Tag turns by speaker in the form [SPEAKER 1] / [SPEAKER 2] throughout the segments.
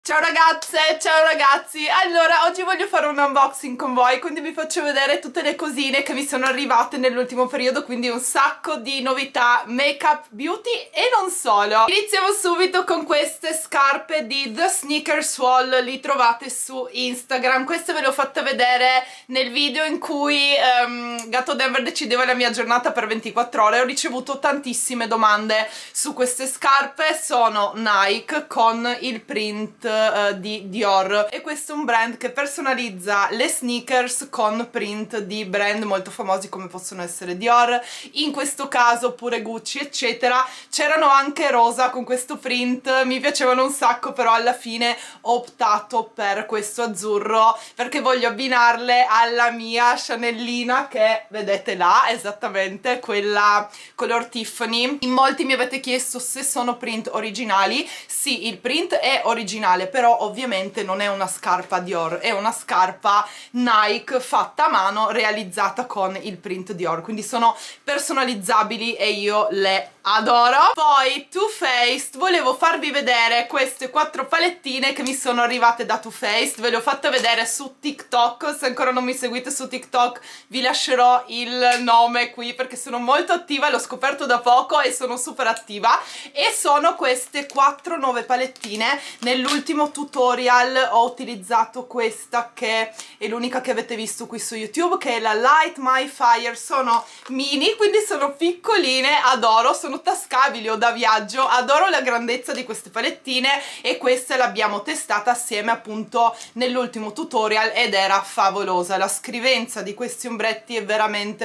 [SPEAKER 1] Ciao ragazze, ciao ragazzi. Allora, oggi voglio fare un unboxing con voi, quindi vi faccio vedere tutte le cosine che mi sono arrivate nell'ultimo periodo, quindi un sacco di novità make-up, beauty e non solo. Iniziamo subito con queste scarpe di The Sneakers Wall, li trovate su Instagram. Queste ve le ho fatte vedere nel video in cui Gatto Denver decideva la mia giornata per 24 ore. Ho ricevuto tantissime domande su queste scarpe, sono Nike con il print di Dior e questo è un brand che personalizza le sneakers con print di brand molto famosi come possono essere Dior, in questo caso pure Gucci eccetera. C'erano anche rosa con questo print, mi piacevano un sacco, però alla fine ho optato per questo azzurro perché voglio abbinarle alla mia Chanelina che vedete là, esattamente quella color Tiffany. In molti mi avete chiesto se sono print originali. Sì, il print è originale, però ovviamente non è una scarpa Dior, è una scarpa Nike fatta a mano, realizzata con il print Dior, quindi sono personalizzabili e io le adoro. Poi Too Faced, volevo farvi vedere queste 4 palettine che mi sono arrivate da Too Faced, ve le ho fatte vedere su TikTok. Se ancora non mi seguite su TikTok vi lascerò il nome qui perché sono molto attiva, l'ho scoperto da poco e sono super attiva. E sono queste 4 nuove palettine. Nell'ultimo tutorial ho utilizzato questa che è l'unica che avete visto qui su YouTube, che è la Light My Fire. Sono mini, quindi sono piccoline, adoro, sono tascabili o da viaggio, adoro la grandezza di queste palettine e questa l'abbiamo testata assieme appunto nell'ultimo tutorial ed era favolosa. La scrivenza di questi ombretti è veramente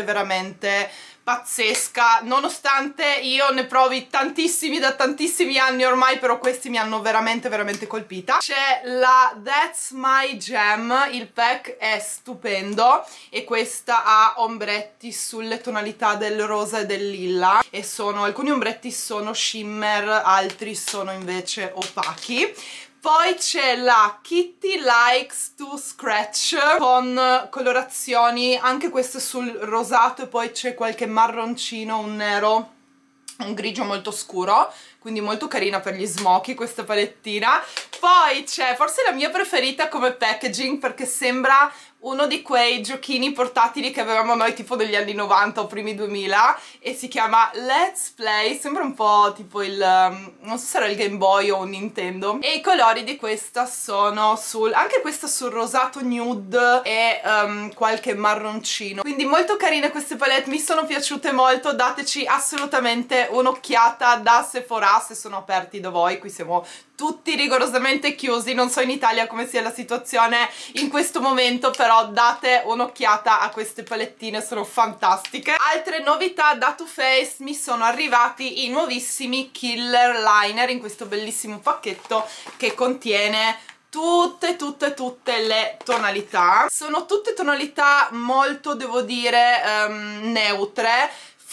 [SPEAKER 1] pazzesca, nonostante io ne provi tantissimi da tantissimi anni ormai, però questi mi hanno veramente colpita. C'è la That's My Jam, il pack è stupendo e questa ha ombretti sulle tonalità del rosa e del lilla e alcuni ombretti sono shimmer, altri sono invece opachi. Poi c'è la Kitty Likes to Scratch con colorazioni, anche queste sul rosato e poi c'è qualche marroncino, un nero, un grigio molto scuro, quindi molto carina per gli smoky questa palettina. Poi c'è forse la mia preferita come packaging perché sembra uno di quei giochini portatili che avevamo noi tipo degli anni 90 o primi 2000 e si chiama Let's Play, sembra un po' tipo il, non so se era il Game Boy o un Nintendo, e i colori di questa sono anche questa sul rosato nude e qualche marroncino, quindi molto carine queste palette, mi sono piaciute molto. Dateci assolutamente un'occhiata da Sephora se sono aperti da voi, qui siamo tutti rigorosamente chiusi, non so in Italia come sia la situazione in questo momento, però date un'occhiata a queste palettine, sono fantastiche. Altre novità da Too Faced, mi sono arrivati i nuovissimi Killer Liner in questo bellissimo pacchetto che contiene tutte le tonalità. Sono tutte tonalità molto, devo dire, neutre,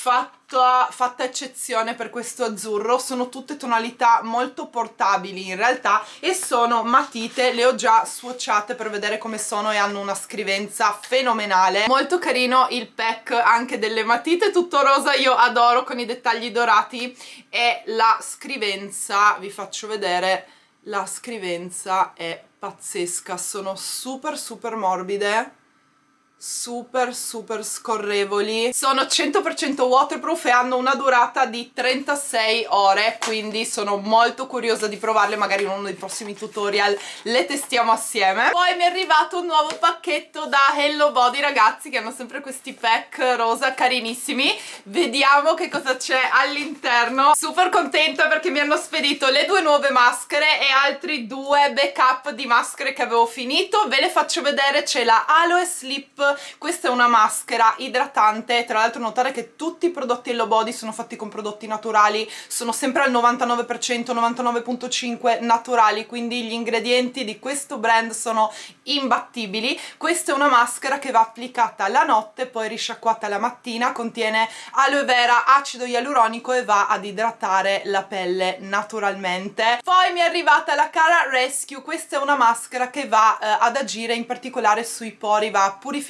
[SPEAKER 1] fatta eccezione per questo azzurro. Sono tutte tonalità molto portabili in realtà e sono matite, le ho già swatchate per vedere come sono e hanno una scrivenza fenomenale. Molto carino il pack anche delle matite, tutto rosa, io adoro, con i dettagli dorati, e la scrivenza, vi faccio vedere, la scrivenza è pazzesca, sono super morbide, super scorrevoli, sono 100% waterproof e hanno una durata di 36 ore, quindi sono molto curiosa di provarle, magari in uno dei prossimi tutorial le testiamo assieme. Poi mi è arrivato un nuovo pacchetto da Hello Body, ragazzi, che hanno sempre questi pack rosa carinissimi. Vediamo che cosa c'è all'interno. Super contenta perché mi hanno spedito le 2 nuove maschere e altri 2 backup di maschere che avevo finito. Ve le faccio vedere. C'è la Aloe Slip, questa è una maschera idratante, tra l'altro notare che tutti i prodotti Hello Body sono fatti con prodotti naturali, sono sempre al 99%, 99.5 naturali, quindi gli ingredienti di questo brand sono imbattibili. Questa è una maschera che va applicata la notte, poi risciacquata la mattina, contiene aloe vera, acido ialuronico e va ad idratare la pelle naturalmente. Poi mi è arrivata la Cara Rescue, questa è una maschera che va ad agire in particolare sui pori, va a purificare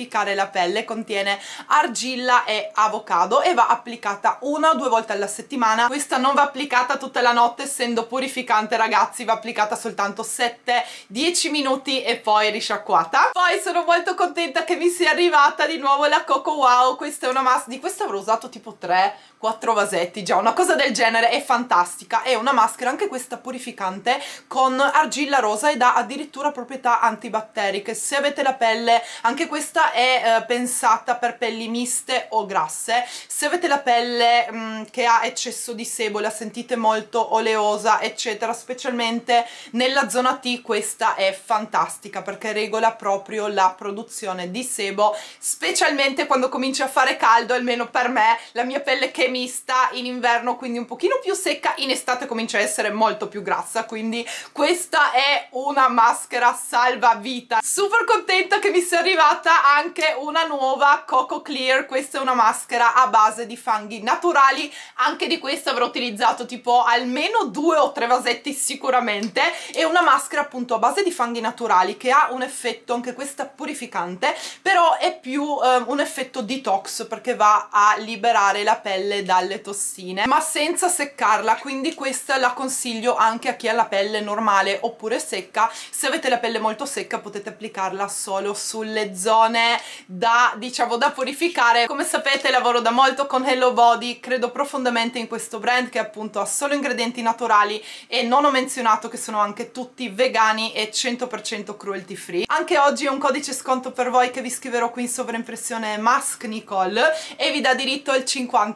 [SPEAKER 1] purificare la pelle, contiene argilla e avocado e va applicata 1 o 2 volte alla settimana. Questa non va applicata tutta la notte, essendo purificante, ragazzi, va applicata soltanto 7-10 minuti e poi risciacquata. Poi sono molto contenta che mi sia arrivata di nuovo la Coco Wow. Questa è una maschera, di questa avrò usato tipo 3-4 vasetti già, una cosa del genere, è fantastica. È una maschera anche questa purificante con argilla rosa ed ha addirittura proprietà antibatteriche. Se avete la pelle, anche questa è pensata per pelli miste o grasse. Se avete la pelle che ha eccesso di sebo, la sentite molto oleosa eccetera, specialmente nella zona T, questa è fantastica perché regola proprio la produzione di sebo, specialmente quando comincia a fare caldo. Almeno per me, la mia pelle che è mista in inverno, quindi un pochino più secca, in estate comincia a essere molto più grassa, quindi questa è una maschera salvavita. Super contenta che mi sia arrivata anche una nuova Coco Clear. Questa è una maschera a base di funghi naturali, anche di questa avrò utilizzato tipo almeno 2 o 3 vasetti sicuramente. È una maschera appunto a base di funghi naturali che ha un effetto, anche questa purificante, però è più un effetto detox perché va a liberare la pelle dalle tossine ma senza seccarla, quindi questa la consiglio anche a chi ha la pelle normale oppure secca. Se avete la pelle molto secca potete applicarla solo sulle zone da, diciamo, da purificare. Come sapete lavoro da molto con Hello Body, credo profondamente in questo brand che appunto ha solo ingredienti naturali e non ho menzionato che sono anche tutti vegani e 100% cruelty free. Anche oggi ho un codice sconto per voi che vi scriverò qui in sovraimpressione, Mask Nicole, e vi dà diritto al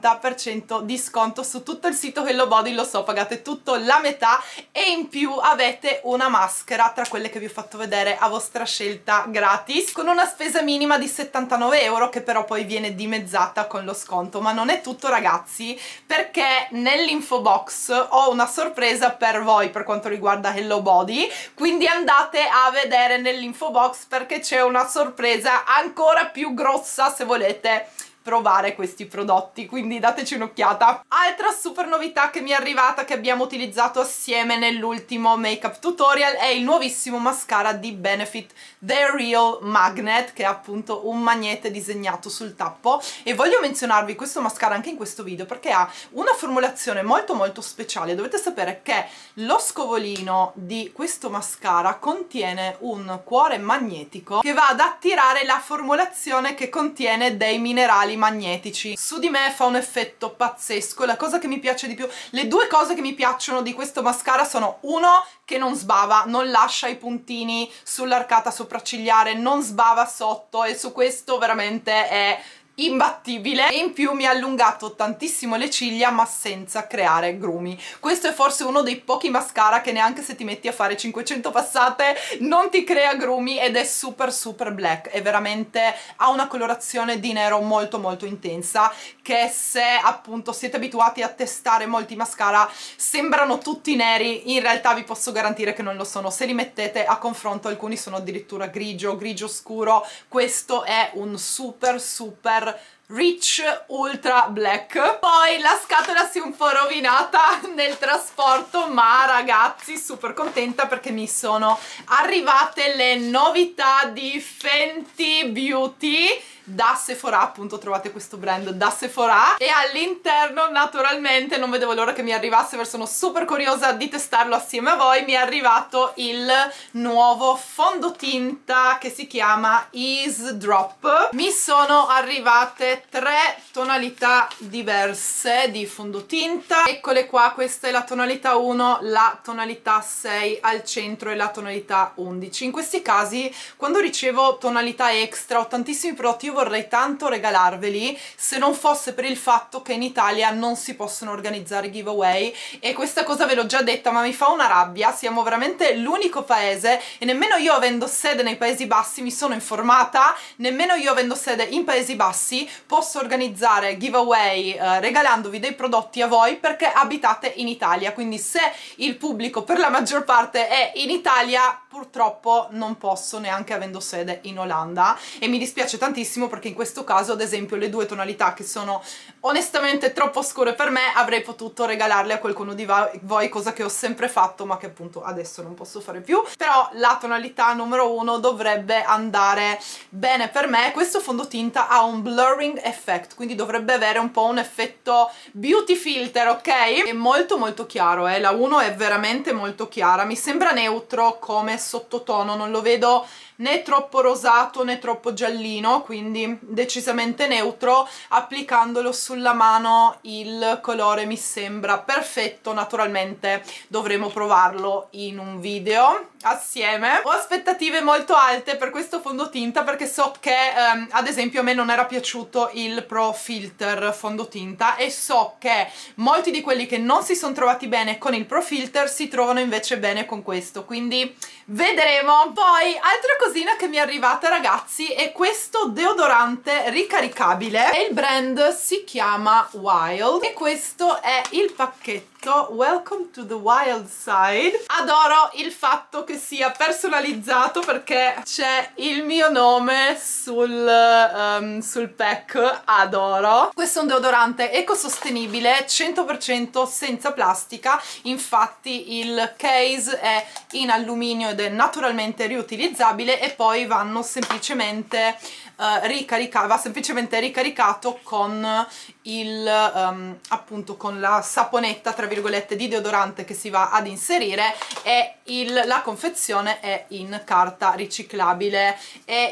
[SPEAKER 1] 50% di sconto su tutto il sito Hello Body. Lo so, pagate tutto la metà e in più avete una maschera tra quelle che vi ho fatto vedere a vostra scelta gratis, con una spesa minima di 79 euro che però poi viene dimezzata con lo sconto. Ma non è tutto, ragazzi, perché nell'info box ho una sorpresa per voi per quanto riguarda Hello Body, quindi andate a vedere nell'info box perché c'è una sorpresa ancora più grossa se volete provare questi prodotti, quindi dateci un'occhiata. Altra super novità che mi è arrivata, che abbiamo utilizzato assieme nell'ultimo makeup tutorial, è il nuovissimo mascara di Benefit, The Real Magnet, che è appunto un magnete disegnato sul tappo. E voglio menzionarvi questo mascara anche in questo video perché ha una formulazione molto molto speciale. Dovete sapere che lo scovolino di questo mascara contiene un cuore magnetico che va ad attirare la formulazione che contiene dei minerali magnetici. Su di me fa un effetto pazzesco. La cosa che mi piace di più, le due cose che mi piacciono di questo mascara sono: uno, che non sbava, non lascia i puntini sull'arcata sopraccigliare, non sbava sotto, e su questo veramente è imbattibile, e in più mi ha allungato tantissimo le ciglia ma senza creare grumi. Questo è forse uno dei pochi mascara che neanche se ti metti a fare 500 passate non ti crea grumi, ed è super super black, e veramente ha una colorazione di nero molto molto intensa che, se appunto siete abituati a testare molti mascara sembrano tutti neri, in realtà vi posso garantire che non lo sono. Se li mettete a confronto alcuni sono addirittura grigio, grigio scuro. Questo è un super super Rich Ultra Black. Poi la scatola si è un po' rovinata nel trasporto, ma ragazzi super contenta perché mi sono arrivate le novità di Fenty Beauty da Sephora. Appunto trovate questo brand da Sephora e all'interno naturalmente non vedevo l'ora che mi arrivasse perché sono super curiosa di testarlo assieme a voi. Mi è arrivato il nuovo fondotinta che si chiama Ease Drop. Mi sono arrivate 3 tonalità diverse di fondotinta, eccole qua. Questa è la tonalità 1, la tonalità 6 al centro e la tonalità 11. In questi casi, quando ricevo tonalità extra o tantissimi prodotti, io vorrei tanto regalarveli, se non fosse per il fatto che in Italia non si possono organizzare giveaway, e questa cosa ve l'ho già detta ma mi fa una rabbia. Siamo veramente l'unico paese, e nemmeno io avendo sede nei Paesi Bassi mi sono informata, nemmeno io avendo sede in Paesi Bassi posso organizzare giveaway regalandovi dei prodotti a voi perché abitate in Italia, quindi se il pubblico per la maggior parte è in Italia purtroppo non posso, neanche avendo sede in Olanda, e mi dispiace tantissimo perché in questo caso ad esempio le due tonalità che sono onestamente troppo scure per me avrei potuto regalarle a qualcuno di voi, cosa che ho sempre fatto ma che appunto adesso non posso fare più. Però la tonalità numero 1 dovrebbe andare bene per me. Questo fondotinta ha un blurring effect, quindi dovrebbe avere un po' un effetto beauty filter, ok? È molto molto chiaro, la 1 è veramente molto chiara, mi sembra neutro come sottotono, non lo vedo né troppo rosato né troppo giallino, quindi decisamente neutro. Applicandolo sulla mano il colore mi sembra perfetto. Naturalmente dovremo provarlo in un video assieme. Ho aspettative molto alte per questo fondotinta perché so che ad esempio a me non era piaciuto il Pro Filter fondotinta e so che molti di quelli che non si sono trovati bene con il Pro Filter si trovano invece bene con questo, quindi vedremo. Poi altra cosina che mi è arrivata, ragazzi, è questo deodorante ricaricabile e il brand si chiama Wild e questo è il pacchetto. Welcome to the wild side. Adoro il fatto che sia personalizzato perché c'è il mio nome sul pack, adoro. Questo è un deodorante ecosostenibile 100% senza plastica, infatti il case è in alluminio ed è naturalmente riutilizzabile e poi vanno semplicemente va semplicemente ricaricato con il appunto con la saponetta tra virgolette di deodorante che si va ad inserire e la confezione è in carta riciclabile e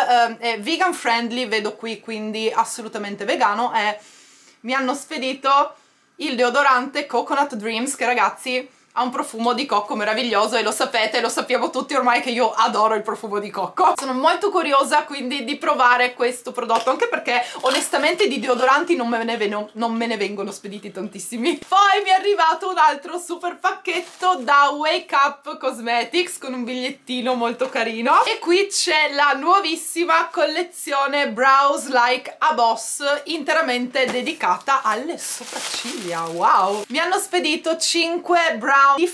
[SPEAKER 1] è vegan friendly, vedo qui, quindi assolutamente vegano, e mi hanno spedito il deodorante Coconut Dreams che, ragazzi, ha un profumo di cocco meraviglioso e lo sapete, lo sappiamo tutti ormai che io adoro il profumo di cocco. Sono molto curiosa quindi di provare questo prodotto, anche perché onestamente di deodoranti non me ne vengono spediti tantissimi. Poi mi è arrivato un altro super pacchetto da Wake Up Cosmetics con un bigliettino molto carino e qui c'è la nuovissima collezione Brows Like a Boss interamente dedicata alle sopracciglia. Wow! Mi hanno spedito 5 brow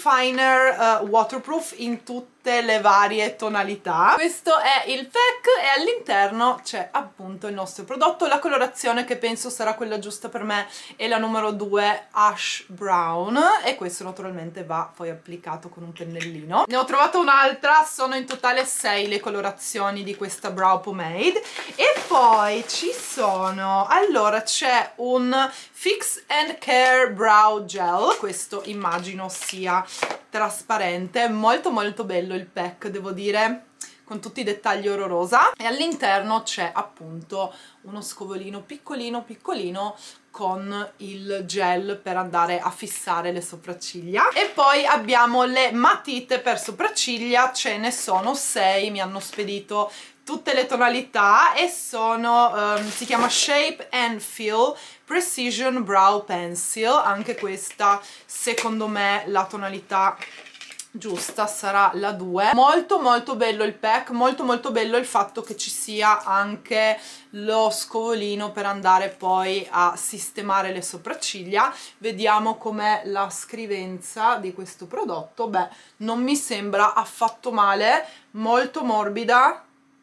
[SPEAKER 1] definer waterproof in tutte le varie tonalità. Questo è il pack e all'interno c'è appunto il nostro prodotto. La colorazione che penso sarà quella giusta per me è la numero 2 Ash Brown e questo naturalmente va poi applicato con un pennellino. Ne ho trovato un'altra, sono in totale 6 le colorazioni di questa brow pomade e poi ci sono, allora c'è un Fix and Care Brow Gel, questo immagino sia trasparente, molto molto bello il pack, devo dire, con tutti i dettagli oro rosa, e all'interno c'è appunto uno scovolino piccolino piccolino con il gel per andare a fissare le sopracciglia. E poi abbiamo le matite per sopracciglia, ce ne sono 6, mi hanno spedito tutte le tonalità e sono si chiama Shape and Fill Precision Brow Pencil. Anche questa secondo me la tonalità giusta sarà la 2. Molto molto bello il pack, molto molto bello il fatto che ci sia anche lo scovolino per andare poi a sistemare le sopracciglia. Vediamo com'è la scrivenza di questo prodotto. Beh, non mi sembra affatto male, molto morbida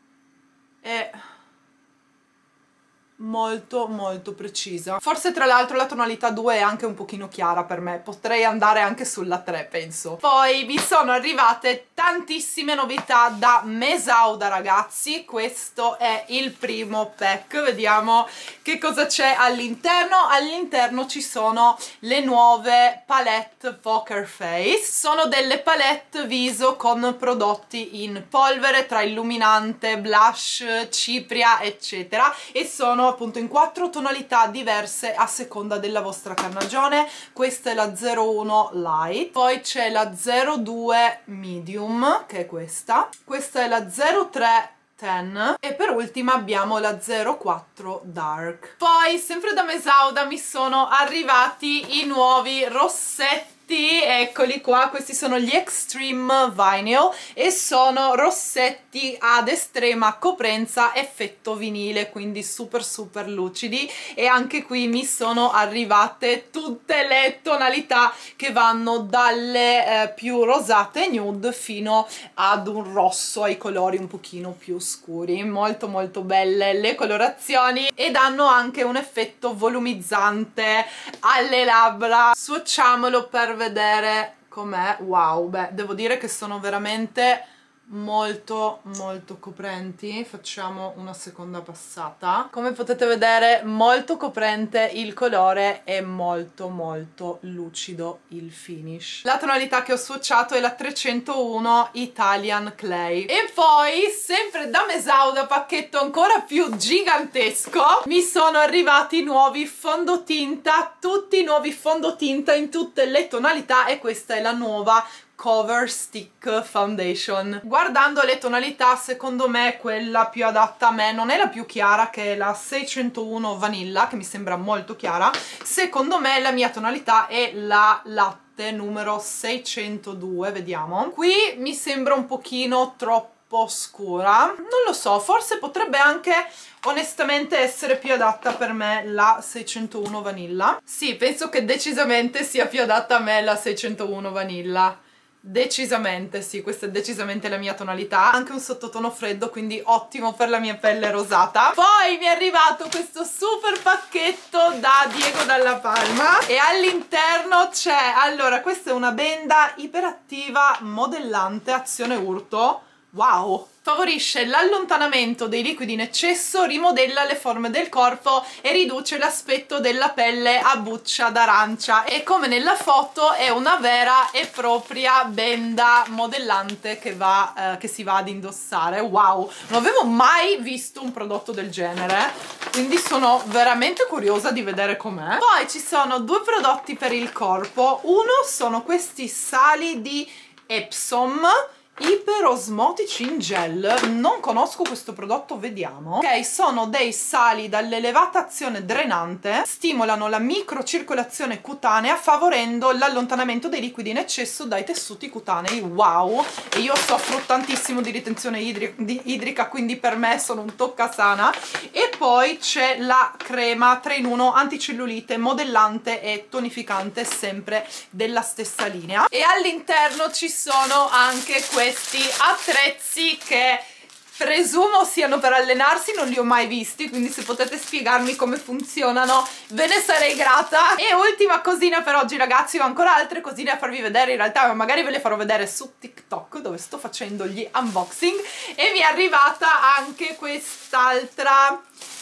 [SPEAKER 1] e molto molto precisa. Forse tra l'altro la tonalità 2 è anche un pochino chiara per me, potrei andare anche sulla 3 penso. Poi mi sono arrivate tantissime novità da Mesauda, ragazzi. Questo è il primo pack, vediamo che cosa c'è all'interno. All'interno ci sono le nuove palette Poker Face, sono delle palette viso con prodotti in polvere tra illuminante, blush, cipria eccetera e sono appunto in 4 tonalità diverse a seconda della vostra carnagione. Questa è la 01 Light, poi c'è la 02 Medium che è questa è la 03 10 e per ultima abbiamo la 04 Dark. Poi sempre da Mesauda mi sono arrivati i nuovi rossetti rossetti, eccoli qua, questi sono gli Extreme Vinyl e sono rossetti ad estrema coprenza effetto vinile, quindi super super lucidi, e anche qui mi sono arrivate tutte le tonalità che vanno dalle più rosate nude fino ad un rosso, ai colori un pochino più scuri. Molto molto belle le colorazioni ed hanno anche un effetto volumizzante alle labbra. Swatchiamolo per vedere com'è. Wow, beh, devo dire che sono veramente molto molto coprenti. Facciamo una seconda passata. Come potete vedere, molto coprente il colore e molto molto lucido il finish. La tonalità che ho swatchato è la 301 Italian Clay. E poi, sempre da Mesauda, pacchetto ancora più gigantesco, mi sono arrivati nuovi fondotinta, tutti nuovi fondotinta in tutte le tonalità, e questa è la nuova Cover Stick Foundation. Guardando le tonalità, secondo me quella più adatta a me non è la più chiara, che è la 601 Vanilla, che mi sembra molto chiara. Secondo me la mia tonalità è la latte numero 602, vediamo. Qui mi sembra un pochino troppo scura, non lo so, forse potrebbe anche onestamente essere più adatta per me la 601 Vanilla. Sì, penso che decisamente sia più adatta a me la 601 Vanilla. Decisamente sì, questa è decisamente la mia tonalità, anche un sottotono freddo, quindi ottimo per la mia pelle rosata. Poi mi è arrivato questo super pacchetto da Diego Dalla Palma e all'interno c'è, allora, questa è una benda iperattiva modellante azione urto. Wow! Favorisce l'allontanamento dei liquidi in eccesso, rimodella le forme del corpo e riduce l'aspetto della pelle a buccia d'arancia. E come nella foto è una vera e propria benda modellante che si va ad indossare. Wow! Non avevo mai visto un prodotto del genere, quindi sono veramente curiosa di vedere com'è. Poi ci sono due prodotti per il corpo. Uno sono questi sali di Epsom iperosmotici in gel. Non conosco questo prodotto, vediamo. Ok, sono dei sali dall'elevata azione drenante, stimolano la microcircolazione cutanea favorendo l'allontanamento dei liquidi in eccesso dai tessuti cutanei. Wow! E io soffro tantissimo di ritenzione idrica, quindi per me sono un toccasana. E poi c'è la crema 3 in 1 anticellulite, modellante e tonificante, sempre della stessa linea. E all'interno ci sono anche questi attrezzi che presumo siano per allenarsi, non li ho mai visti, quindi se potete spiegarmi come funzionano ve ne sarei grata. E ultima cosina per oggi, ragazzi, ho ancora altre cosine a farvi vedere, in realtà magari ve le farò vedere su TikTok dove sto facendo gli unboxing. E mi è arrivata anche quest'altra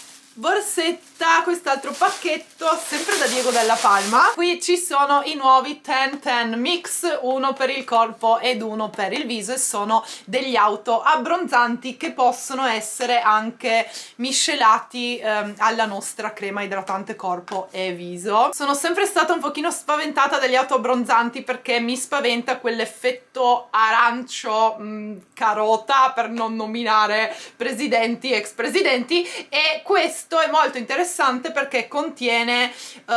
[SPEAKER 1] borsetta, quest'altro pacchetto sempre da Diego Dalla Palma. Qui ci sono i nuovi 10-10 mix, uno per il corpo ed uno per il viso, e sono degli auto abbronzanti che possono essere anche miscelati alla nostra crema idratante corpo e viso. Sono sempre stata un pochino spaventata dagli auto abbronzanti perché mi spaventa quell'effetto arancio carota, per non nominare presidenti, ex presidenti, e questo è molto interessante perché contiene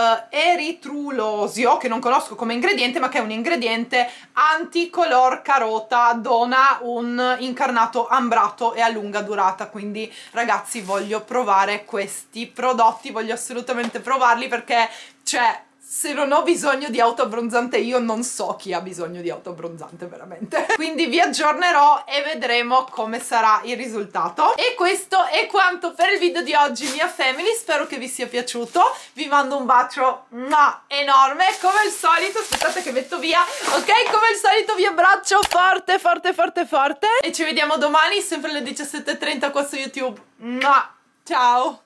[SPEAKER 1] eritrulosio, che non conosco come ingrediente, ma che è un ingrediente anticolor carota, dona un incarnato ambrato e a lunga durata. Quindi ragazzi, voglio provare questi prodotti, voglio assolutamente provarli, perché cioè, se non ho bisogno di auto abbronzante io non so chi ha bisogno di auto abbronzante veramente. Quindi vi aggiornerò e vedremo come sarà il risultato. E questo è quanto per il video di oggi, mia family, spero che vi sia piaciuto. Vi mando un bacio enorme, come al solito. Aspettate che metto via, ok? Come al solito vi abbraccio forte forte forte forte e ci vediamo domani sempre alle 17:30 qua su YouTube. Ciao!